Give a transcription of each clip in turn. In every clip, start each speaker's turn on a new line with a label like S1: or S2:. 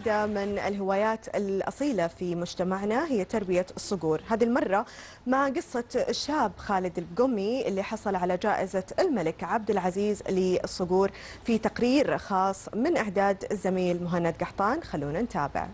S1: واحدة من الهوايات الأصيلة في مجتمعنا هي تربية الصقور. هذه المرة مع قصة الشاب خالد البقمي اللي حصل على جائزة الملك عبد العزيز للصقور في تقرير خاص من إعداد الزميل مهند قحطان. خلونا نتابع.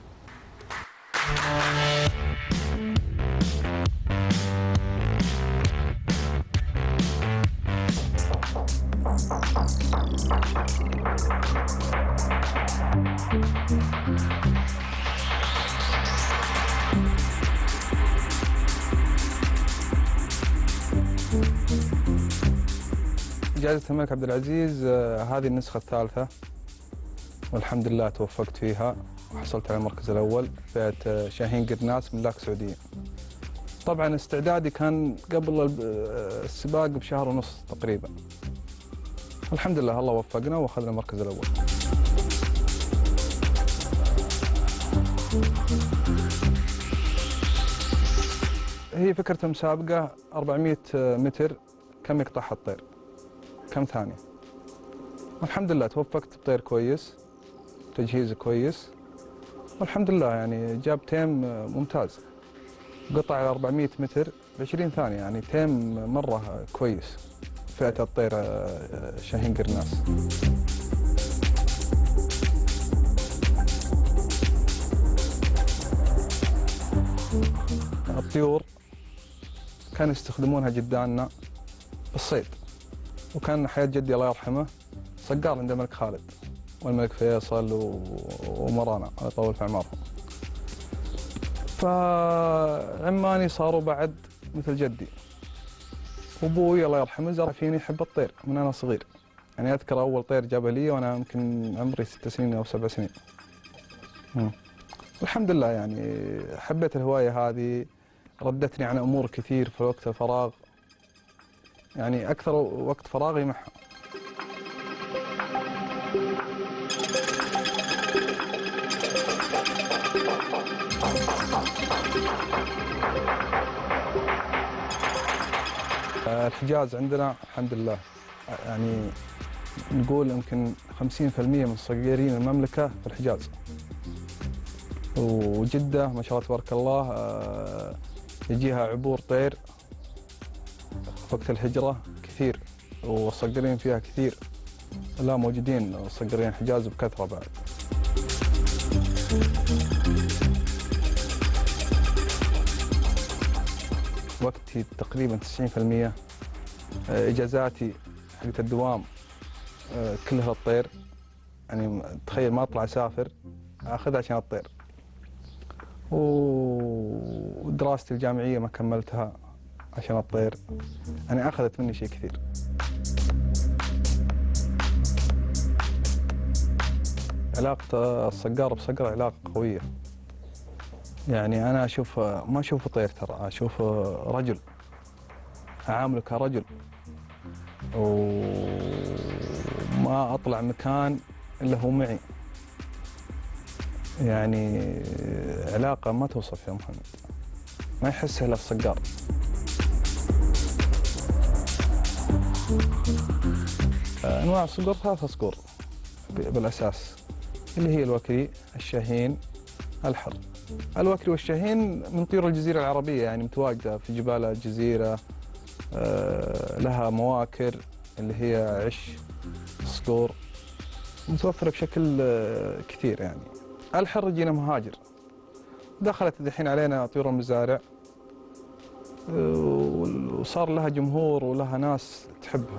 S2: جائزة الملك عبد العزيز هذه النسخة الثالثة، والحمد لله توفقت فيها وحصلت على المركز الأول فئة شاهين قرناس من لاك سعودية. طبعا استعدادي كان قبل السباق بشهر ونص تقريبا. الحمد لله الله وفقنا واخذنا المركز الأول. هي فكرة المسابقة 400 متر كم يقطعها الطير، كم ثانية. والحمد لله توفقت بطير كويس، تجهيز كويس، والحمد لله يعني جاب تيم ممتاز. قطع 400 متر ب 20 ثانية، يعني تيم مرة كويس فئة الطير شاهين قرناس. الطيور كانوا يستخدمونها جداننا بالصيد، وكان حياة جدي الله يرحمه صقار عند الملك خالد والملك فيصل ومرانا الله يطول في أعمارهم. فعماني صاروا بعد مثل جدي، وابوي الله يرحمه زرع فيني حب الطير من انا صغير. يعني اذكر اول طير جابه لي وانا يمكن عمري 6 سنين او 7 سنين. الحمد لله يعني حبيت الهوايه هذه، ردتني عن امور كثير في وقت الفراغ، يعني اكثر وقت فراغي معها. الحجاز عندنا الحمد لله يعني نقول يمكن 50% من صقيرين المملكة في الحجاز. وجدة ما شاء الله تبارك الله يجيها عبور طير وقت الهجرة كثير، والصقيرين فيها كثير. لا موجودين صقيرين الحجاز بكثرة بعد. وقتي تقريبا 90%. اجازاتي حقت الدوام كلها الطير، يعني تخيل ما اطلع اسافر اخذها عشان الطير. ودراستي الجامعيه ما كملتها عشان الطير، يعني اخذت مني شيء كثير. علاقة الصقار بصقر علاقة قوية. يعني أنا أشوف ما أشوفه طير، ترى أشوفه رجل، أعامله كرجل، وما أطلع مكان إلا هو معي. يعني علاقة ما توصف يا محمد، ما يحسها إلا الصقار. أنواع الصقور 3 صقور بالأساس، اللي هي الوكري، الشاهين، الحر. الوكري والشاهين من طيور الجزيرة العربية، يعني متواجدة في جبال الجزيرة، لها مواكر اللي هي عش الصقور، متوفرة بشكل كثير. يعني الحر جينا مهاجر، دخلت الحين علينا طيور المزارع، وصار لها جمهور ولها ناس تحبها.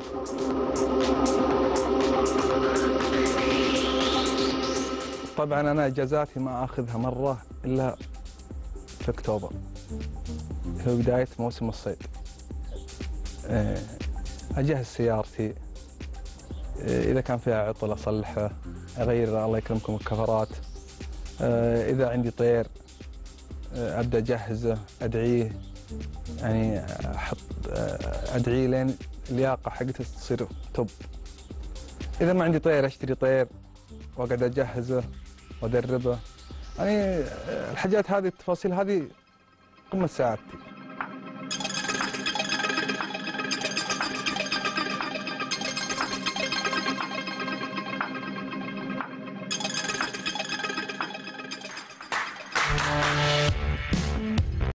S2: طبعا أنا إجازاتي ما أخذها مرة إلا في أكتوبر، هو بداية موسم الصيد. أجهز سيارتي، إذا كان فيها عطل أصلحه، أغير الله يكرمكم الكفرات. إذا عندي طير أبدأ أجهزه، أدعيه، يعني أحط أدعيه لين اللياقة حقته تصير توب. إذا ما عندي طير أشتري طير وأقعد أجهزه وأدربه. يعني الحاجات هذه، التفاصيل هذه قمة سعادتي.